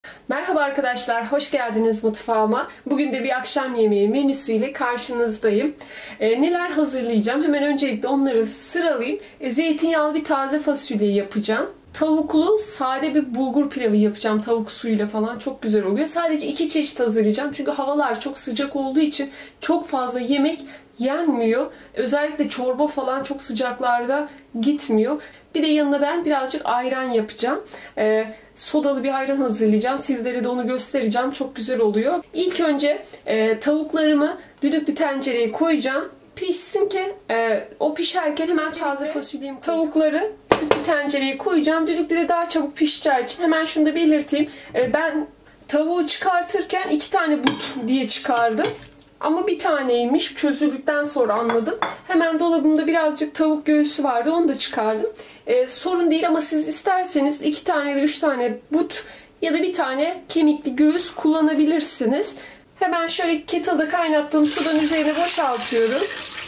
Merhaba arkadaşlar, hoş geldiniz mutfağıma. Bugün de bir akşam yemeği menüsüyle karşınızdayım. Neler hazırlayacağım? Hemen öncelikle onları sıralayayım. Zeytinyağlı bir taze fasulye yapacağım. Tavuklu sade bir bulgur pilavı yapacağım. Tavuk suyuyla falan çok güzel oluyor. Sadece 2 çeşit hazırlayacağım. Çünkü havalar çok sıcak olduğu için çok fazla yemek yenmiyor. Özellikle çorba falan çok sıcaklarda gitmiyor. Bir de yanına ben birazcık ayran yapacağım. Sodalı bir ayran hazırlayacağım. Sizlere de onu göstereceğim. Çok güzel oluyor. İlk önce tavuklarımı düdüklü tencereye koyacağım. Pişsin ki o pişerken hemen taze fasulyemi koyacağım. Tavukları düdüklü tencereye koyacağım. Düdüklü de daha çabuk pişeceği için hemen şunu da belirteyim. Ben tavuğu çıkartırken 2 tane but diye çıkardım. Ama bir taneymiş. Çözüldükten sonra anladım. Hemen dolabımda birazcık tavuk göğsü vardı. Onu da çıkardım. Sorun değil ama siz isterseniz 2 tane ya da 3 tane but ya da bir tane kemikli göğüs kullanabilirsiniz. Hemen şöyle kettle'da kaynattığım sudan üzerine boşaltıyorum.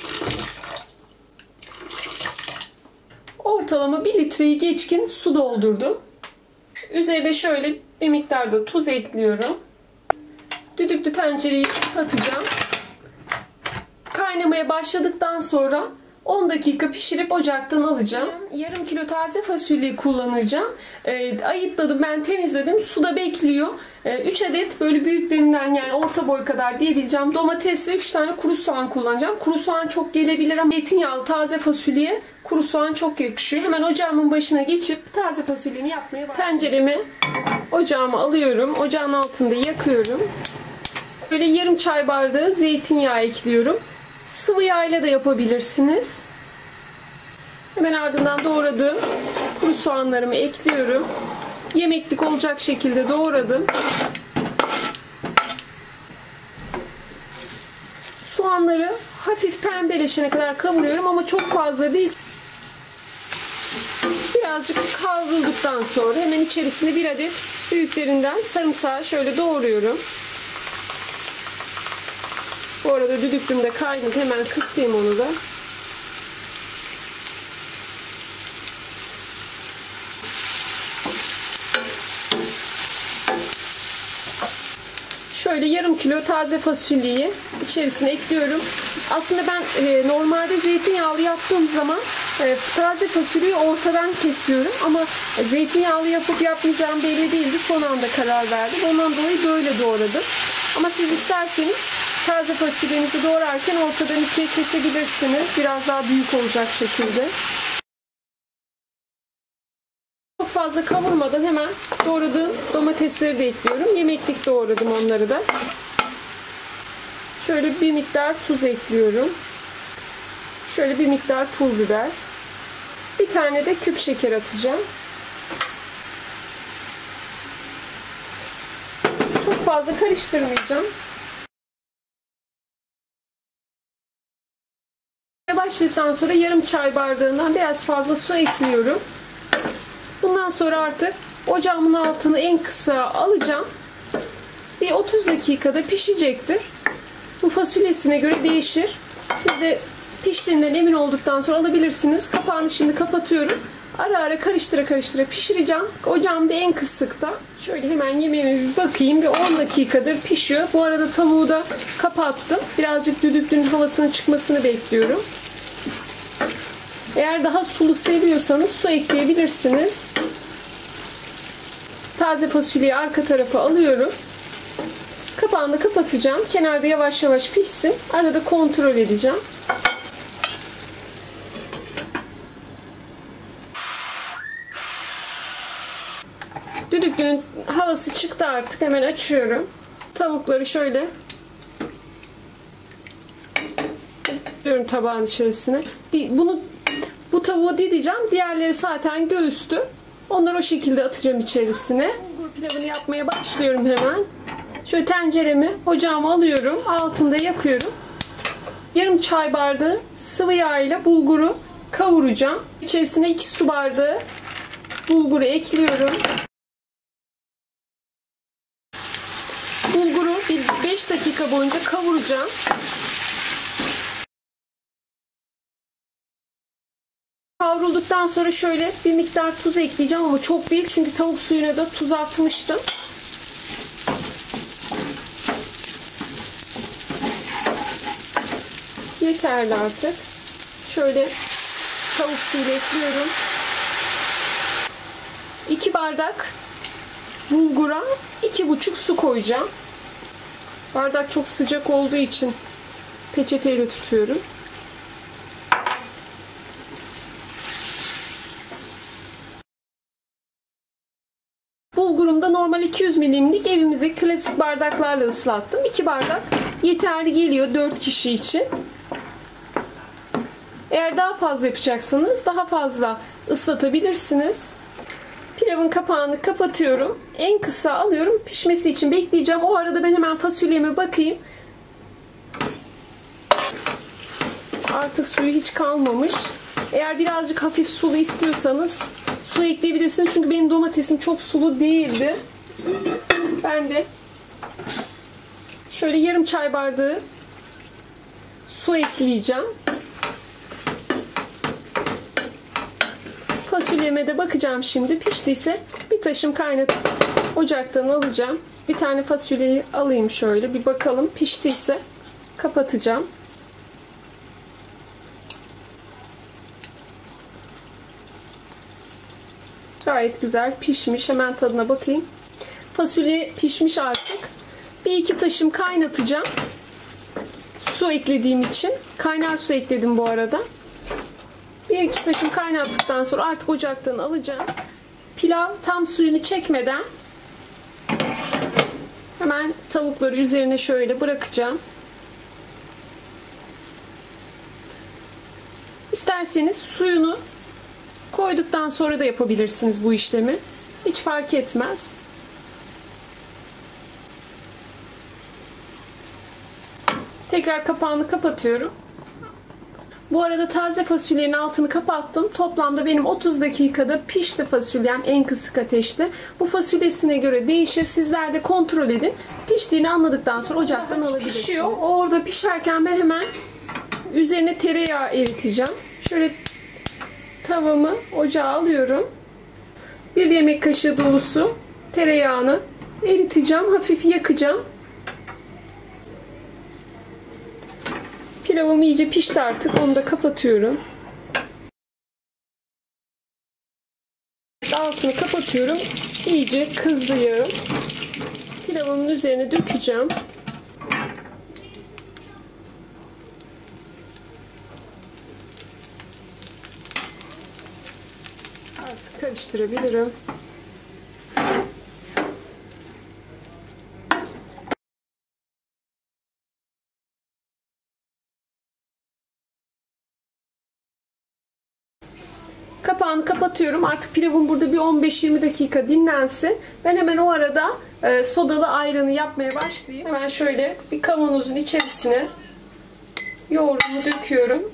Ortalama 1 litreyi geçkin su doldurdum. Üzerine şöyle bir miktar da tuz ekliyorum. Düdüklü tencereyi kapatacağım. Kaynamaya başladıktan sonra 10 dakika pişirip ocaktan alacağım. Yarım kilo taze fasulye kullanacağım. Ayıtladım, ben temizledim. Suda bekliyor. 3 adet böyle büyüklerinden, yani orta boy kadar diyebileceğim domatesle 3 tane kuru soğan kullanacağım. Kuru soğan çok gelebilir ama zeytinyağlı taze fasulyeye kuru soğan çok yakışıyor. Hemen ocağımın başına geçip taze fasulyemi yapmaya başlayayım. Tenceremi ocağıma alıyorum. Ocağın altında yakıyorum. Böyle yarım çay bardağı zeytinyağı ekliyorum. Sıvı yağ ile de yapabilirsiniz. Hemen ardından doğradığım kuru soğanlarımı ekliyorum. Yemeklik olacak şekilde doğradım. Soğanları hafif pembeleşene kadar kavuruyorum ama çok fazla değil. Birazcık kavrulduktan sonra hemen içerisine bir adet büyüklerinden sarımsağı şöyle doğruyorum. Bu arada düdüklüm de kaynadı. Hemen kısayım onu da. Şöyle yarım kilo taze fasulyeyi içerisine ekliyorum. Aslında ben normalde zeytinyağlı yaptığım zaman taze fasulyeyi ortadan kesiyorum. Ama zeytinyağlı yapıp yapmayacağım belli değildi. Son anda karar verdim. Ondan dolayı böyle doğradım. Ama siz isterseniz taze fasulyenizi doğrarken ortadan ikiye kesebilirsiniz. Biraz daha büyük olacak şekilde. Çok fazla kavurmadan hemen doğradığım domatesleri de ekliyorum. Yemeklik doğradım onları da. Şöyle bir miktar tuz ekliyorum. Şöyle bir miktar pul biber. Bir tane de küp şeker atacağım. Çok fazla karıştırmayacağım. Başladıktan sonra yarım çay bardağından biraz fazla su ekliyorum. Bundan sonra artık ocağımın altını en kısa alacağım. Bir 30 dakikada pişecektir. Bu fasulyesine göre değişir. Siz de piştiğinden emin olduktan sonra alabilirsiniz. Kapağını şimdi kapatıyorum. Ara ara karıştıra karıştıra pişireceğim. Ocağımda en kısıkta. Şöyle hemen yemeğime bir bakayım. Bir 10 dakikadır pişiyor. Bu arada tavuğu da kapattım. Birazcık düdüklünün havasının çıkmasını bekliyorum. Eğer daha sulu seviyorsanız su ekleyebilirsiniz. Taze fasulyeyi arka tarafa alıyorum. Kapağını da kapatacağım. Kenarda yavaş yavaş pişsin. Arada kontrol edeceğim. Düdüklünün havası çıktı artık. Hemen açıyorum. Tavukları şöyle diyorum tabağın içerisine. Bu tavuğu dideceğim. Diğerleri zaten göğüstü. Onları o şekilde atacağım içerisine. Bulgur pilavını yapmaya başlıyorum hemen. Şöyle tenceremi ocağıma alıyorum. Altında yakıyorum. Yarım çay bardağı sıvı yağ ile bulguru kavuracağım. İçerisine 2 su bardağı bulguru ekliyorum. Bulguru bir 5 dakika boyunca kavuracağım. Kavrulduktan sonra şöyle bir miktar tuz ekleyeceğim ama çok değil çünkü tavuk suyuna da tuz atmıştım. yeterli artık. Şöyle tavuk suyu ekliyorum. 2 bardak bulgura 2,5 su koyacağım. Bardak çok sıcak olduğu için peçeteyle tutuyorum. Bulgurumu da normal 200 milimlik evimizdeki klasik bardaklarla ıslattım. 2 bardak yeterli geliyor 4 kişi için. Eğer daha fazla yapacaksanız daha fazla ıslatabilirsiniz. Pilavın kapağını kapatıyorum. En kısa alıyorum. Pişmesi için bekleyeceğim. O arada ben hemen fasulyeme bakayım. Artık suyu hiç kalmamış. Eğer birazcık hafif sulu istiyorsanız su ekleyebilirsiniz. Çünkü benim domatesim çok sulu değildi. Ben de şöyle yarım çay bardağı su ekleyeceğim. Fasulyeme de bakacağım şimdi. Piştiyse bir taşım kaynatıp ocaktan alacağım. Bir tane fasulyeyi alayım şöyle. Bir bakalım piştiyse kapatacağım. Gayet güzel pişmiş. Hemen tadına bakayım. Fasulye pişmiş artık. Bir iki taşım kaynatacağım. Su eklediğim için. Kaynar su ekledim bu arada. Bir iki taşım kaynattıktan sonra artık ocaktan alacağım. Pilav tam suyunu çekmeden hemen tavukları üzerine şöyle bırakacağım. İsterseniz suyunu koyduktan sonra da yapabilirsiniz bu işlemi. Hiç fark etmez. Tekrar kapağını kapatıyorum. Bu arada taze fasulyenin altını kapattım. Toplamda benim 30 dakikada pişti fasulyem en kısık ateşte. Bu fasulyesine göre değişir. Sizler de kontrol edin. Piştiğini anladıktan sonra ocaktan alabilirsiniz. Pişiyor. Orada pişerken ben hemen üzerine tereyağı eriteceğim. Şöyle tavamı ocağa alıyorum. 1 yemek kaşığı dolusu tereyağını eriteceğim. Hafif yakacağım. Pilavım iyice pişti artık. Onu da kapatıyorum. Altını kapatıyorum. İyice kızdı yağı. Pilavımın üzerine dökeceğim. Artık karıştırabilirim. Kapağını kapatıyorum. Artık pilavım burada bir 15-20 dakika dinlensin. Ben hemen o arada sodalı ayranı yapmaya başlayayım. Hemen şöyle bir kavanozun içerisine yoğurdumu döküyorum.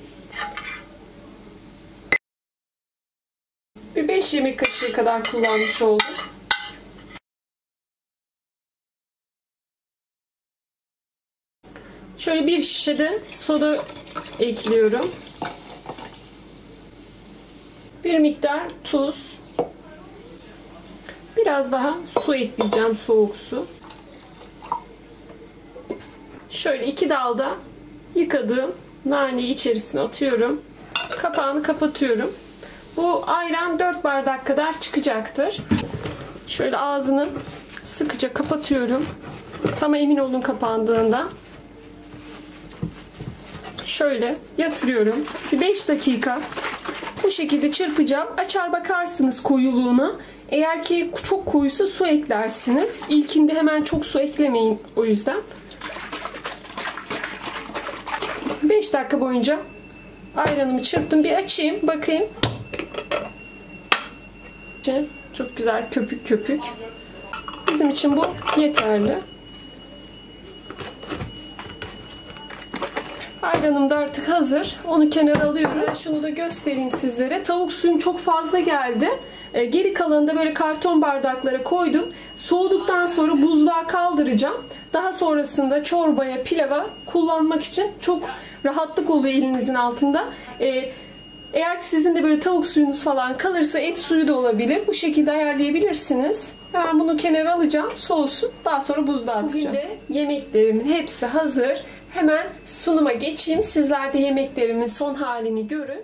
Bir 5 yemek kaşığı kadar kullanmış oldum. Şöyle bir şişe de soda ekliyorum. Bir miktar tuz. Biraz daha su ekleyeceğim, soğuk su. Şöyle 2 dalda yıkadığım naneyi içerisine atıyorum. Kapağını kapatıyorum. Bu ayran 4 bardak kadar çıkacaktır. Şöyle ağzını sıkıca kapatıyorum. Tam emin olun kapandığında. Şöyle yatırıyorum. Bir 5 dakika bu şekilde çırpacağım. Açar bakarsınız koyuluğuna. Eğer ki çok koyuysa su eklersiniz. İlkinde hemen çok su eklemeyin o yüzden. 5 dakika boyunca ayranımı çırptım. Bir açayım bakayım. Çok güzel köpük köpük. Bizim için bu yeterli. Ayranım da artık hazır. Onu kenara alıyorum. Ben şunu da göstereyim sizlere. Tavuk suyum çok fazla geldi. Geri kalanını da böyle karton bardaklara koydum. Soğuduktan sonra buzluğa kaldıracağım. Daha sonrasında çorbaya, pilava kullanmak için çok rahatlık oluyor elinizin altında. Eğer ki sizin de böyle tavuk suyunuz falan kalırsa et suyu da olabilir. Bu şekilde ayarlayabilirsiniz. Hemen bunu kenara alacağım. Soğusun. Daha sonra buzluğa atacağım. Bugün de yemeklerimin hepsi hazır. Hemen sunuma geçeyim. Sizler de yemeklerimin son halini görün.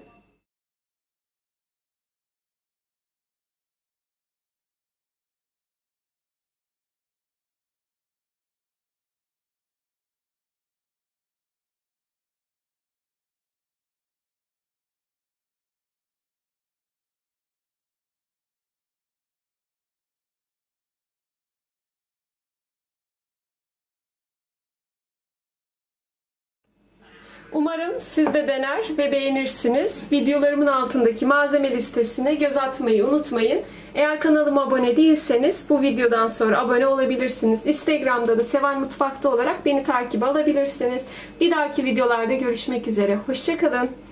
Umarım siz de dener ve beğenirsiniz. Videolarımın altındaki malzeme listesine göz atmayı unutmayın. Eğer kanalıma abone değilseniz bu videodan sonra abone olabilirsiniz. Instagram'da da Seval Mutfak'ta olarak beni takip alabilirsiniz. Bir dahaki videolarda görüşmek üzere. Hoşça kalın.